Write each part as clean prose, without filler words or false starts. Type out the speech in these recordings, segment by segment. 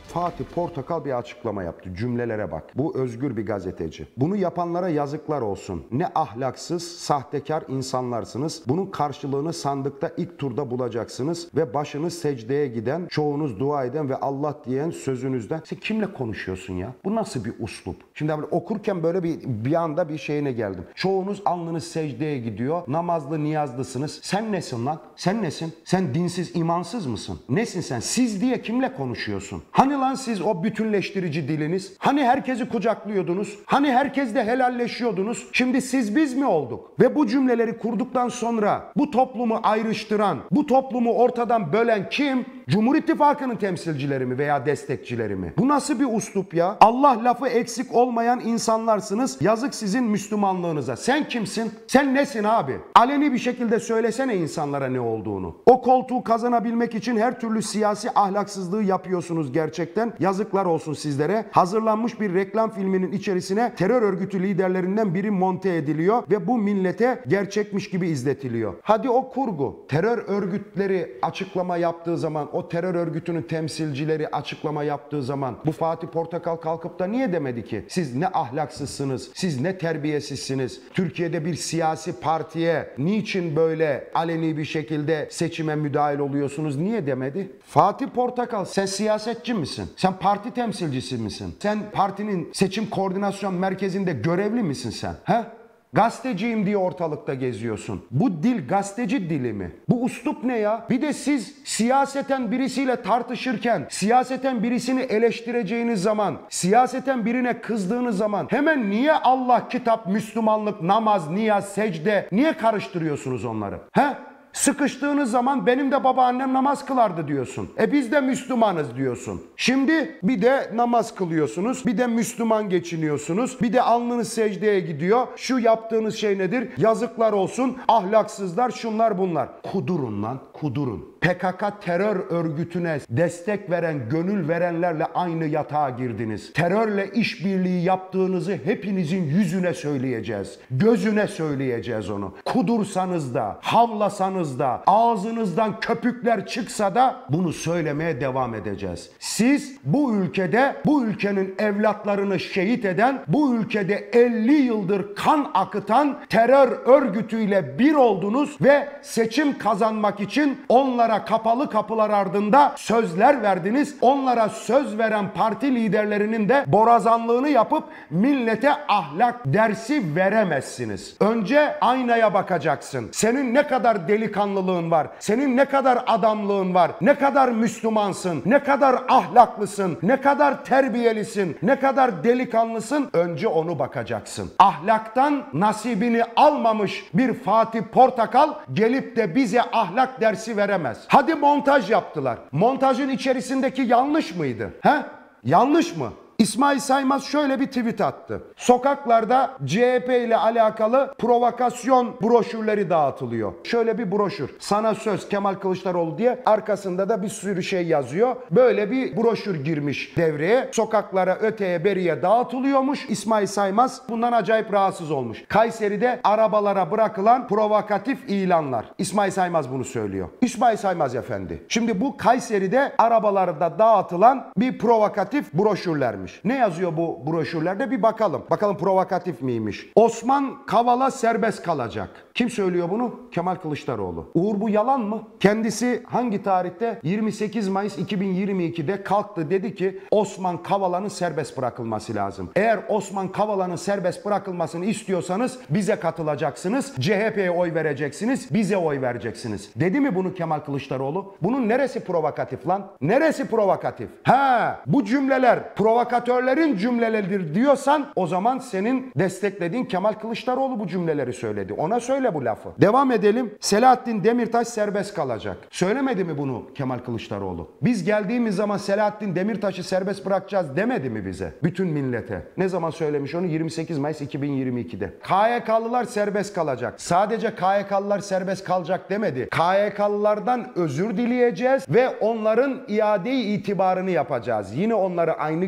Fatih Portakal bir açıklama yaptı. Cümlelere bak. Bu özgür bir gazeteci. Bunu yapanlara yazıklar olsun. Ne ahlaksız, sahtekar insanlarsınız. Bunun karşılığını sandıkta ilk turda bulacaksınız ve başınız secdeye giden, çoğunuz dua eden ve Allah diyen sözünüzden. Sen kimle konuşuyorsun ya? Bu nasıl bir uslup? Şimdi böyle okurken böyle bir anda bir şeyine geldim. Çoğunuz alnınız secdeye gidiyor. Namazlı, niyazlısınız. Sen nesin lan? Sen nesin? Sen dinsiz, imansız mısın? Nesin sen? Siz diye kimle konuşuyorsun? Hani lan siz o bütünleştirici diliniz? Hani herkesi kucaklıyordunuz? Hani herkesle helalleşiyordunuz? Şimdi siz biz mi olduk? Ve bu cümleleri kurduktan sonra bu toplumu ayrıştıran, bu toplumu ortadan bölen kim? Cumhur İttifakı'nın temsilcileri mi veya destekçileri mi? Bu nasıl bir uslup ya? Allah lafı eksik olmayan insanlarsınız. Yazık sizin Müslümanlığınıza. Sen kimsin? Sen nesin abi? Aleni bir şekilde söylesene insanlara ne olduğunu. O koltuğu kazanabilmek için her türlü siyasi ahlaksızlığı yapıyorsunuz gerçekten. Yazıklar olsun sizlere. Hazırlanmış bir reklam filminin içerisine terör örgütü liderlerinden biri monte ediliyor ve bu millete gerçekmiş gibi izletiliyor. Hadi o kurgu. Terör örgütleri açıklama yaptığı zaman, o terör örgütünün temsilcileri açıklama yaptığı zaman bu Fatih Portakal kalkıp da niye demedi ki siz ne ahlaksızsınız, siz ne terbiyesizsiniz, Türkiye'de bir siyasi partiye niçin böyle aleni bir şekilde seçime müdahil oluyorsunuz, niye demedi? Fatih Portakal, sen siyasetçi misin? Sen parti temsilcisi misin? Sen partinin seçim koordinasyon merkezinde görevli misin sen? He? Gazeteciyim diye ortalıkta geziyorsun. Bu dil gazeteci dili mi? Bu üslup ne ya? Bir de siz siyaseten birisiyle tartışırken, siyaseten birisini eleştireceğiniz zaman, siyaseten birine kızdığınız zaman hemen niye Allah, kitap, Müslümanlık, namaz, niyaz, secde niye karıştırıyorsunuz onları? He? Sıkıştığınız zaman benim de babaannem namaz kılardı diyorsun. Biz de Müslümanız diyorsun. Şimdi bir de namaz kılıyorsunuz, bir de Müslüman geçiniyorsunuz, bir de alnınız secdeye gidiyor. Şu yaptığınız şey nedir? Yazıklar olsun, ahlaksızlar, şunlar bunlar. Kudurun lan, kudurun. PKK terör örgütüne destek veren, gönül verenlerle aynı yatağa girdiniz. Terörle işbirliği yaptığınızı hepinizin yüzüne söyleyeceğiz. Gözüne söyleyeceğiz onu. Kudursanız da, havlasanız da, ağzınızdan köpükler çıksa da bunu söylemeye devam edeceğiz. Siz bu ülkede, bu ülkenin evlatlarını şehit eden, bu ülkede 50 yıldır kan akıtan terör örgütüyle bir oldunuz ve seçim kazanmak için onlara kapalı kapılar ardında sözler verdiniz. Onlara söz veren parti liderlerinin de borazanlığını yapıp millete ahlak dersi veremezsiniz. Önce aynaya bakacaksın. Senin ne kadar delikanlılığın var, senin ne kadar adamlığın var, ne kadar Müslümansın, ne kadar ahlaklısın, ne kadar terbiyelisin, ne kadar delikanlısın, önce onu bakacaksın. Ahlaktan nasibini almamış bir Fatih Portakal gelip de bize ahlak dersi veremez. Hadi montaj yaptılar. Montajın içerisindeki yanlış mıydı? He? Yanlış mı? İsmail Saymaz şöyle bir tweet attı. Sokaklarda CHP ile alakalı provokasyon broşürleri dağıtılıyor. Şöyle bir broşür. Sana söz Kemal Kılıçdaroğlu diye, arkasında da bir sürü şey yazıyor. Böyle bir broşür girmiş devreye. Sokaklara, öteye, beriye dağıtılıyormuş. İsmail Saymaz bundan acayip rahatsız olmuş. Kayseri'de arabalara bırakılan provokatif ilanlar. İsmail Saymaz bunu söylüyor. İsmail Saymaz efendi. Şimdi bu Kayseri'de arabalarda dağıtılan bir provokatif broşürlermiş. Ne yazıyor bu broşürlerde bir bakalım. Bakalım provokatif miymiş? Osman Kavala serbest kalacak. Kim söylüyor bunu? Kemal Kılıçdaroğlu. Uğur, bu yalan mı? Kendisi hangi tarihte? 28 Mayıs 2022'de kalktı, dedi ki Osman Kavala'nın serbest bırakılması lazım. Eğer Osman Kavala'nın serbest bırakılmasını istiyorsanız bize katılacaksınız. CHP'ye oy vereceksiniz. Bize oy vereceksiniz. Dedi mi bunu Kemal Kılıçdaroğlu? Bunun neresi provokatif lan? Neresi provokatif? Bu cümleler provokatörlerin cümleleridir diyorsan o zaman senin desteklediğin Kemal Kılıçdaroğlu bu cümleleri söyledi. Ona söyle bu lafı. Devam edelim. Selahattin Demirtaş serbest kalacak. Söylemedi mi bunu Kemal Kılıçdaroğlu? Biz geldiğimiz zaman Selahattin Demirtaş'ı serbest bırakacağız demedi mi bize? Bütün millete. Ne zaman söylemiş onu? 28 Mayıs 2022'de. KYK'lılar serbest kalacak. Sadece KYK'lılar serbest kalacak demedi. KYK'lılardan özür dileyeceğiz ve onların iade itibarını yapacağız. Yine onları aynı göreve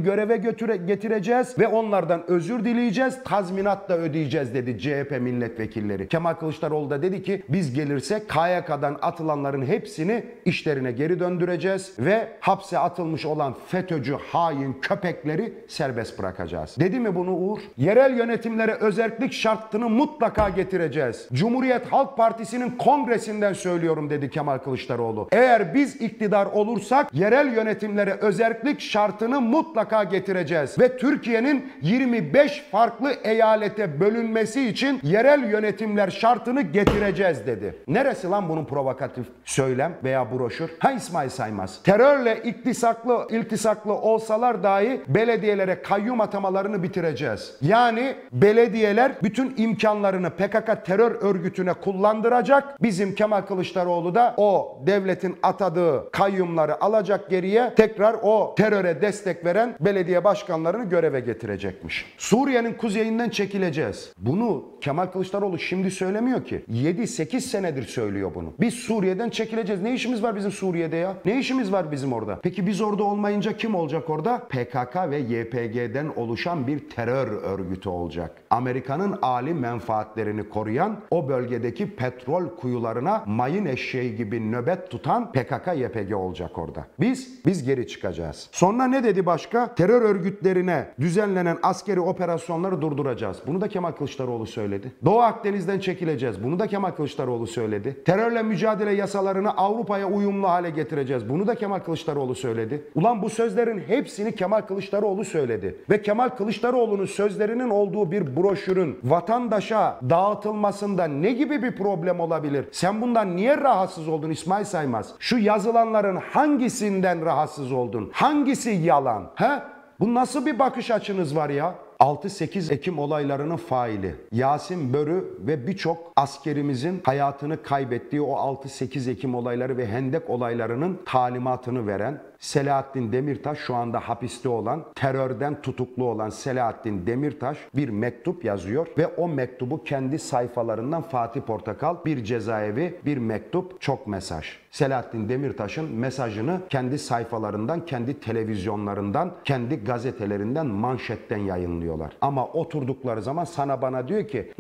getireceğiz ve onlardan özür dileyeceğiz, tazminat da ödeyeceğiz dedi CHP milletvekilleri. Kemal Kılıçdaroğlu da dedi ki biz gelirsek KYK'dan atılanların hepsini işlerine geri döndüreceğiz ve hapse atılmış olan FETÖ'cü hain köpekleri serbest bırakacağız. Dedi mi bunu Uğur? Yerel yönetimlere özellik şartını mutlaka getireceğiz. Cumhuriyet Halk Partisi'nin kongresinden söylüyorum dedi Kemal Kılıçdaroğlu. Eğer biz iktidar olursak yerel yönetimlere özellik şartını mutlaka getireceğiz ve Türkiye'nin 25 farklı eyalete bölünmesi için yerel yönetimler şartını getireceğiz dedi. Neresi lan bunun provokatif söylem veya broşür? Ha İsmail Saymaz. Terörle iltisaklı olsalar dahi belediyelere kayyum atamalarını bitireceğiz. Yani belediyeler bütün imkanlarını PKK terör örgütüne kullandıracak. Bizim Kemal Kılıçdaroğlu da o devletin atadığı kayyumları alacak geriye, tekrar o teröre destek veren belediye başkanlarını göreve getirecekmiş. Suriye'nin kuzeyinden çekileceğiz. Bunu Kemal Kılıçdaroğlu şimdi söylemiyor ki. 7-8 senedir söylüyor bunu. Biz Suriye'den çekileceğiz. Ne işimiz var bizim Suriye'de ya? Ne işimiz var bizim orada? Peki biz orada olmayınca kim olacak orada? PKK ve YPG'den oluşan bir terör örgütü olacak. Amerika'nın âli menfaatlerini koruyan, o bölgedeki petrol kuyularına mayın eşeği gibi nöbet tutan PKK-YPG olacak orada. Biz geri çıkacağız. Sonra ne dedi başka? Terör örgütlerine düzenlenen askeri operasyonları durduracağız. Bunu da Kemal Kılıçdaroğlu söyledi. Doğu Akdeniz'den çekileceğiz. Bunu da Kemal Kılıçdaroğlu söyledi. Terörle mücadele yasalarını Avrupa'ya uyumlu hale getireceğiz. Bunu da Kemal Kılıçdaroğlu söyledi. Ulan bu sözlerin hepsini Kemal Kılıçdaroğlu söyledi. Ve Kemal Kılıçdaroğlu'nun sözlerinin olduğu bir broşürün vatandaşa dağıtılmasında ne gibi bir problem olabilir? Sen bundan niye rahatsız oldun İsmail Saymaz? Şu yazılanların hangisinden rahatsız oldun? Hangisi yalan? He? Bu nasıl bir bakış açınız var ya? 6-8 Ekim olaylarının faili Yasin Börü ve birçok askerimizin hayatını kaybettiği o 6-8 Ekim olayları ve Hendek olaylarının talimatını veren Selahattin Demirtaş, şu anda hapiste olan, terörden tutuklu olan Selahattin Demirtaş bir mektup yazıyor ve o mektubu kendi sayfalarından Fatih Portakal, bir cezaevi, bir mektup, çok mesaj. Selahattin Demirtaş'ın mesajını kendi sayfalarından, kendi televizyonlarından, kendi gazetelerinden, manşetten yayınlıyorlar. Ama oturdukları zaman sana bana diyor ki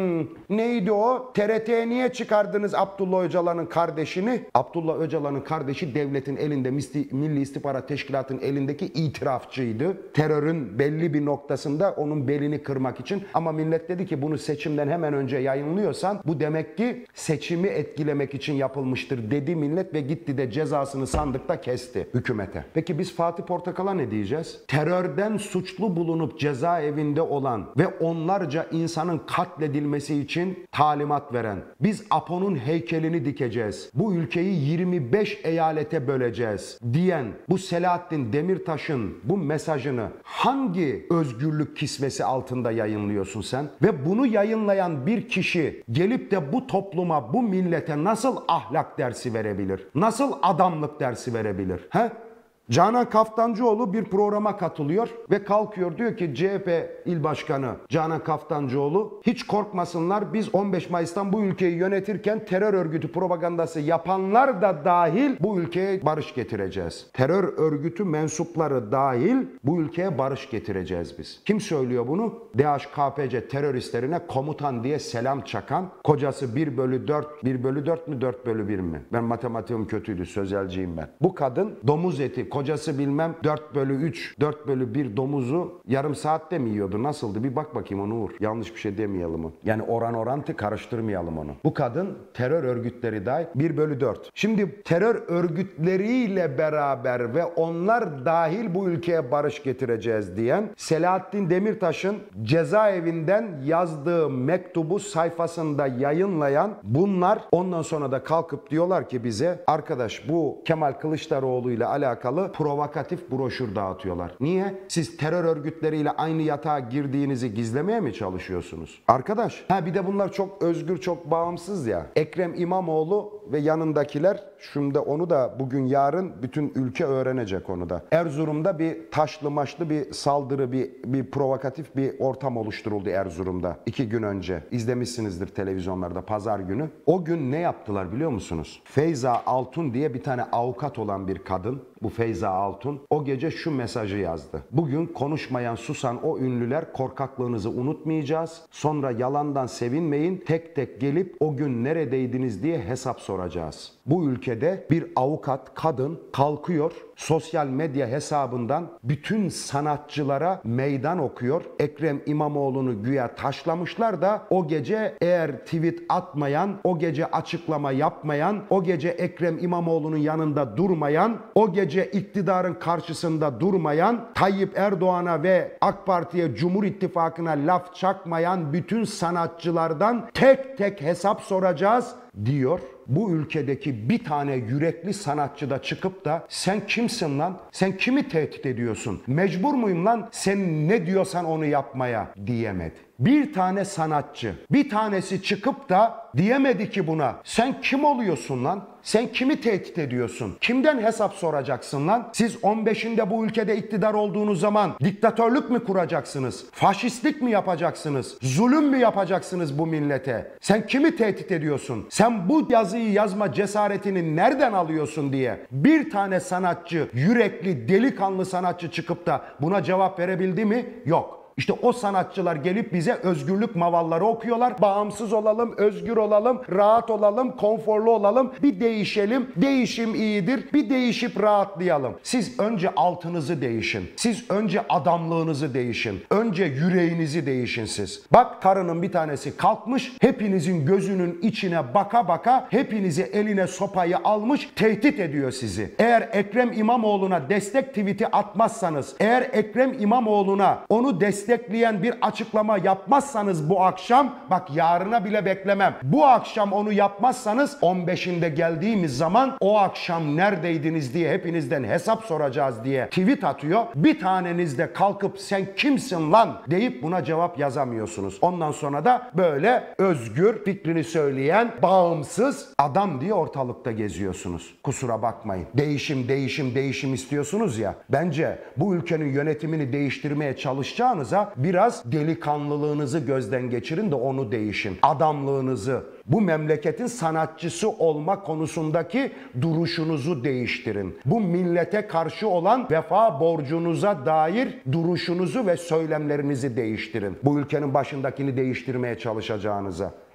neydi o? TRT'ye niye çıkardınız Abdullah Öcalan'ın kardeşini? Abdullah Öcalan'ın kardeşi devletin elinde, Milli İstihbarat Teşkilatı'nın elindeki itirafçıydı. Terörün belli bir noktasında onun belini kırmak için, ama millet dedi ki bunu seçimden hemen önce yayınlıyorsan bu demek ki seçimi etkilemek için yapılmıştır dedi millet ve gitti de cezasını sandıkta kesti hükümete. Peki biz Fatih Portakal'a ne diyeceğiz? Terörden suçlu bulunup cezaevinde olan ve onlarca insanın katledilmesi için talimat veren, biz Apo'nun heykelini dikeceğiz, bu ülkeyi 25 eyalete böleceğiz diyen bu Selahattin Demirtaş'ın bu mesajını hangi özgürlük kisvesi altında yayınlıyorsun sen? Ve bunu yayınlayan bir kişi gelip de bu topluma, bu millete nasıl ahlak dersi verebilir? Nasıl adamlık dersi verebilir? He? Canan Kaftancıoğlu bir programa katılıyor ve kalkıyor, diyor ki CHP İl Başkanı Canan Kaftancıoğlu, hiç korkmasınlar, biz 15 Mayıs'tan bu ülkeyi yönetirken terör örgütü propagandası yapanlar da dahil bu ülkeye barış getireceğiz. Terör örgütü mensupları dahil bu ülkeye barış getireceğiz biz. Kim söylüyor bunu? DHKPC teröristlerine komutan diye selam çakan, kocası 1/4, 1/4 mü 4/1 mi? Ben matematiğim kötüydü, sözelciyim ben. Bu kadın domuz eti, kocası bilmem 4/3, 4/1 domuzu yarım saatte mi yiyordu? Nasıldı? Bir bak bakayım onu Uğur. Yanlış bir şey demeyelim. Yani orantı karıştırmayalım onu. Bu kadın terör örgütleri dahil 1/4. Şimdi terör örgütleriyle beraber ve onlar dahil bu ülkeye barış getireceğiz diyen Selahattin Demirtaş'ın cezaevinden yazdığı mektubu sayfasında yayınlayan bunlar ondan sonra da kalkıp diyorlar ki bize, arkadaş bu Kemal Kılıçdaroğlu ile alakalı provokatif broşür dağıtıyorlar. Niye? Siz terör örgütleriyle aynı yatağa girdiğinizi gizlemeye mi çalışıyorsunuz? Arkadaş, bir de bunlar çok özgür, çok bağımsız ya. Ekrem İmamoğlu ve yanındakiler, şimdi onu da bugün yarın bütün ülke öğrenecek onu da. Erzurum'da bir taşlı maçlı bir saldırı, bir provokatif bir ortam oluşturuldu Erzurum'da 2 gün önce. İzlemişsinizdir televizyonlarda pazar günü. O gün ne yaptılar biliyor musunuz? Feyza Altun diye bir tane avukat olan bir kadın, bu Feyza Altun, o gece şu mesajı yazdı. Bugün konuşmayan, susan o ünlüler, korkaklığınızı unutmayacağız. Sonra yalandan sevinmeyin. Tek tek gelip o gün neredeydiniz diye hesap soracağız. Bu ülkede bir avukat kadın kalkıyor, sosyal medya hesabından bütün sanatçılara meydan okuyor. Ekrem İmamoğlu'nu güya taşlamışlar da o gece eğer tweet atmayan, o gece açıklama yapmayan, o gece Ekrem İmamoğlu'nun yanında durmayan, o gece iktidarın karşısında durmayan, Tayyip Erdoğan'a ve AK Parti'ye, Cumhur İttifakı'na laf çakmayan bütün sanatçılardan tek tek hesap soracağız diyor. Bu ülkedeki bir tane yürekli sanatçı da çıkıp da sen kimsin lan? Sen kimi tehdit ediyorsun? Mecbur muyum lan sen ne diyorsan onu yapmaya diyemedi. Bir tane sanatçı, bir tanesi çıkıp da diyemedi ki buna sen kim oluyorsun lan? Sen kimi tehdit ediyorsun? Kimden hesap soracaksın lan? Siz 15'inde bu ülkede iktidar olduğunuz zaman diktatörlük mü kuracaksınız? Faşistlik mi yapacaksınız? Zulüm mü yapacaksınız bu millete? Sen kimi tehdit ediyorsun? Sen bu yazıyı yazma cesaretini nereden alıyorsun diye bir tane sanatçı, yürekli, delikanlı sanatçı çıkıp da buna cevap verebildi mi? Yok. İşte o sanatçılar gelip bize özgürlük mavalları okuyorlar. Bağımsız olalım, özgür olalım, rahat olalım, konforlu olalım. Bir değişelim. Değişim iyidir. Bir değişip rahatlayalım. Siz önce altınızı değişin. Siz önce adamlığınızı değişin. Önce yüreğinizi değişin siz. Bak karının bir tanesi kalkmış. Hepinizin gözünün içine baka baka hepinizi eline sopayı almış tehdit ediyor sizi. Eğer Ekrem İmamoğlu'na destek tweet'i atmazsanız, eğer Ekrem İmamoğlu'na onu destekleyen bir açıklama yapmazsanız bu akşam, bak yarına bile beklemem. Bu akşam onu yapmazsanız 15'inde geldiğimiz zaman o akşam neredeydiniz diye hepinizden hesap soracağız diye tweet atıyor. Bir taneniz de kalkıp sen kimsin lan deyip buna cevap yazamıyorsunuz. Ondan sonra da böyle özgür fikrini söyleyen bağımsız adam diye ortalıkta geziyorsunuz. Kusura bakmayın. Değişim, değişim, değişim istiyorsunuz ya. Bence bu ülkenin yönetimini değiştirmeye çalışacağınıza biraz delikanlılığınızı gözden geçirin de onu değişin. Adamlığınızı, bu memleketin sanatçısı olma konusundaki duruşunuzu değiştirin. Bu millete karşı olan vefa borcunuza dair duruşunuzu ve söylemlerinizi değiştirin. Bu ülkenin başındakini değiştirmeye çalışacağınıza.